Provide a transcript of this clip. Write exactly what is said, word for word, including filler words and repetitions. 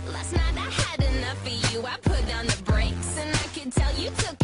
Last night I had enough of you. I put on the brakes and I could tell you took